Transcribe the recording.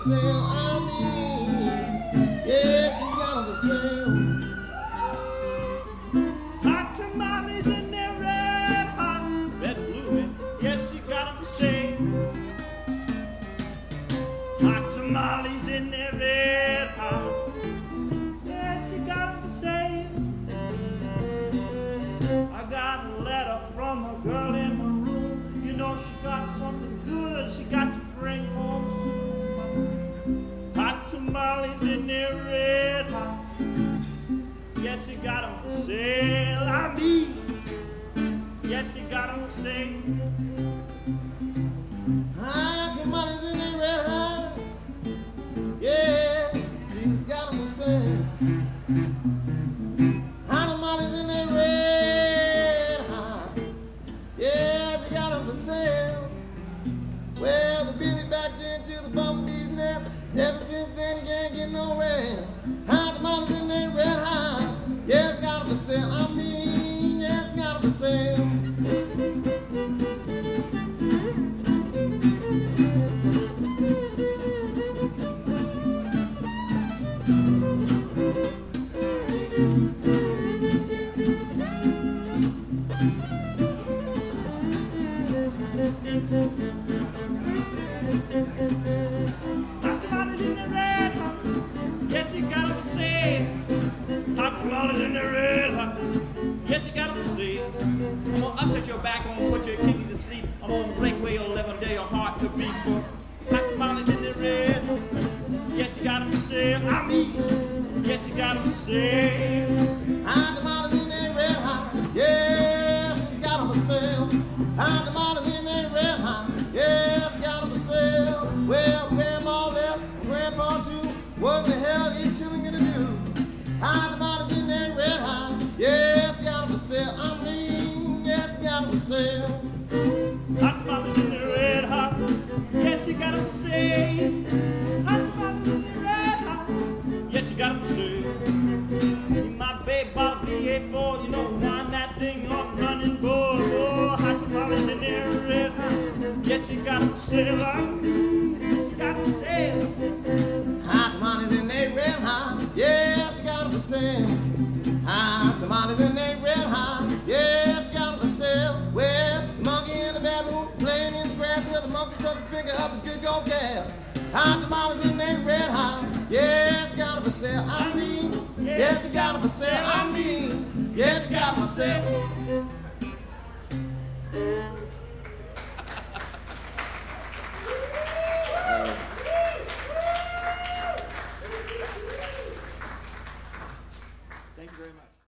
for sale. I mean, yeah, she got them for sale. Hot tamales in there, red hot, red blue, yes, she got them for sale. Hot tamales in there, red hot, yes, she got them for sale. I got a letter from a girl in my room. You know she got something good she got to bring home soon. Hot tamales in there, red hot, yes, she got them for sale. I mean, yes, she got them for sale. Hot tamales in there, red hot, yeah, she's got them for sale. Hot tamales in there, red hot, yeah, she got them for sale. Well, the Billy backed into the bumblebee's nest. Ever since then, he can't get no rest. Hot tamales in there, red hot, yeah, it's got them for sale. I mean, yeah, it's got them for sale. Hot tamales in the red hot, yes, you got them for sale. Hot tamales in the red hot, yes, you got them for sale. I'm gonna upset your back, I'm gonna put your kidneys to sleep. I'm gonna break away your liver, dare your heart to beat. Hot tamales in the red hot, yes, you got them for sale. I mean, yes, you got them for sale. Hot tamales in there, red hot, yes, she got them for sale. Hot tamales in there, red hot, yes, she got them for sale. Well, Grandma left, Grandpa too. What the hell is children gonna do? Hot tamales in there, red hot, yes, she got them for sale. I mean, yes, she got them for sale. Hot tamales in the red hot, yes, you got them for sale. Hot tamales in the red hot, yes, you got them for sale. My babe bought a V8 Ford, you know, wind that thing up, running board. Oh, hot tamales in there, red hot, yes, you got them for sale. I mean, yes, you got them for sale. Hot tamales in there, red hot, yes, she got them for sale. Hot tamales in there, red hot, yes, she got them for sale. Well, the monkey and the baboon playing in the grass where the monkey stuck his finger up his good gold gas. Hot tamales in there, red hot, yes, she got them for sale. I mean, yes, she got them for sale. I mean, yes, she got them for sale.